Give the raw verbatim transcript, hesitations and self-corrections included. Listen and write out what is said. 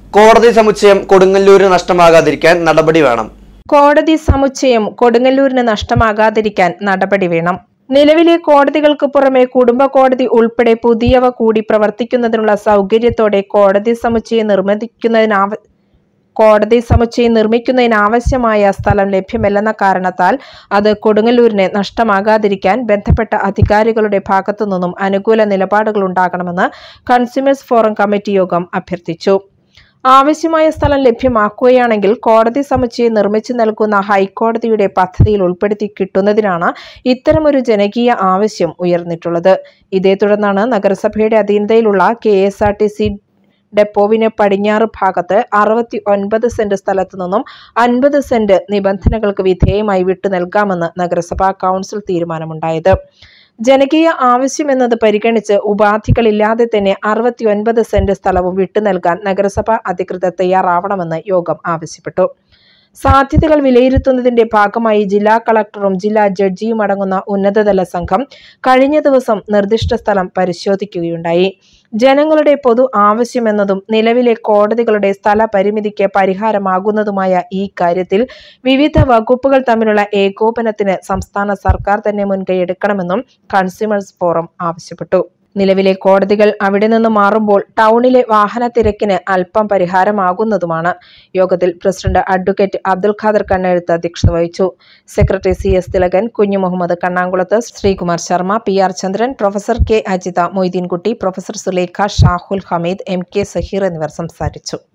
കോടതി സമുച്ചയം കൊടുങ്ങല്ലൂരിന് നഷ്ടമാകാതിരിക്കാൻ നടപടി വേണം. കോടതി സമുച്ചയം കൊടുങ്ങല്ലൂരിന് നഷ്ടമാകാതിരിക്കാൻ നടപടി വേണം. നിലവിലെ കോടതികൾക്ക് പുറമെ കുടുംബ കോടതി ഉൾപ്പെടെ പുതിയവ കൂടി പ്രവർത്തിക്കുന്നതിനുള്ള സൗകര്യത്തോടെ കോടതി സമുച്ചയം നിർമ്മിക്കുന്നതിനാവ കോടതി സമുച്ചയം നിർമ്മിക്കുന്നതിനാവശ്യമായ സ്ഥലം ലഭ്യമല്ലെന്ന കാരണത്താൽ അത് കൊടുങ്ങല്ലൂരിന് നഷ്ടമാകാതിരിക്കാൻ ബന്ധപ്പെട്ട അധികാരികളുടെ ഭാഗത്തു നിന്നും അനുകൂല നിലപാടുകൾ ഉണ്ടാകണമെന്ന് കൺസ്യൂമേഴ്സ് ഫോറം കമ്മിറ്റി യോഗം അഭ്യർത്ഥിച്ചു. ആവശ്യമായ സ്ഥലം ലഭ്യമാക്കുകയാണെങ്കിൽ കോടതി സമുച്ചയം നിർമ്മിച്ചു നൽകുന്ന ഹൈക്കോടതിയുടെ പദ്ധതിയിൽ ഉൾപ്പെടുത്തി കിട്ടുന്നതിനാണ് ഇത്തരമൊരു ജനകീയ ആവശ്യം ഉയർന്നിട്ടുള്ളത്. ഇതേ തുടർന്നാണ് നഗരസഭയുടെ അധീനതയിലുള്ള K S R T C ഡെപ്പോവിന് പടിഞ്ഞാറ് ഭാഗത്ത് അറുപത്തി ഒൻപത് സെന്റ് സ്ഥലത്തു നിന്നും അൻപത് സെന്റ് നിബന്ധനകൾക്ക് വിധേയമായി വിട്ടു നൽകാമെന്ന് നഗരസഭാ കൗൺസിൽ തീരുമാനമുണ്ടായത്. ജനകീയ ആവശ്യമെന്നത് പരിഗണിച്ച് ഉപാധികളില്ലാതെ തന്നെ അറുപത്തി ഒൻപത് സെന്റ് സ്ഥലവും വിട്ടു നൽകാൻ നഗരസഭാ അധികൃതർ തയ്യാറാവണമെന്ന് യോഗം ആവശ്യപ്പെട്ടു. സാധ്യതകൾ വിലയിരുത്തുന്നതിന്റെ ഭാഗമായി ജില്ലാ കളക്ടറും ജില്ലാ ജഡ്ജിയും അടങ്ങുന്ന ഉന്നതതല സംഘം കഴിഞ്ഞ ദിവസം നിർദ്ദിഷ്ട സ്ഥലം പരിശോധിക്കുകയുണ്ടായി. ജനങ്ങളുടെ പൊതു ആവശ്യമെന്നതും നിലവിലെ കോടതികളുടെ സ്ഥല പരിമിതിക്ക് പരിഹാരമാകുന്നതുമായ ഈ കാര്യത്തിൽ വിവിധ വകുപ്പുകൾ തമ്മിലുള്ള ഏകോപനത്തിന് സംസ്ഥാന സർക്കാർ തന്നെ മുൻകൈയെടുക്കണമെന്നും കൺസ്യൂമേഴ്സ് ഫോറം ആവശ്യപ്പെട്ടു. നിലവിലെ കോടതികൾ അവിടെ നിന്ന് മാറുമ്പോൾ ടൗണിലെ വാഹന തിരക്കിന് അല്പം പരിഹാരമാകുന്നതുമാണ്. യോഗത്തിൽ പ്രസിഡന്റ് അഡ്വക്കേറ്റ് അബ്ദുൽ ഖാദർ കണ്ണെഴുത്ത് അധ്യക്ഷത വഹിച്ചു. Secretary C S Thilakan, Kunju Muhammad Kannankulath, Sreekumar Sharma, P R Chandran, professor K Ajitha, Moideenkutty, professor Sulekha, Shahul Hameed, M K Saheer എന്നിവർ സംസാരിച്ചു.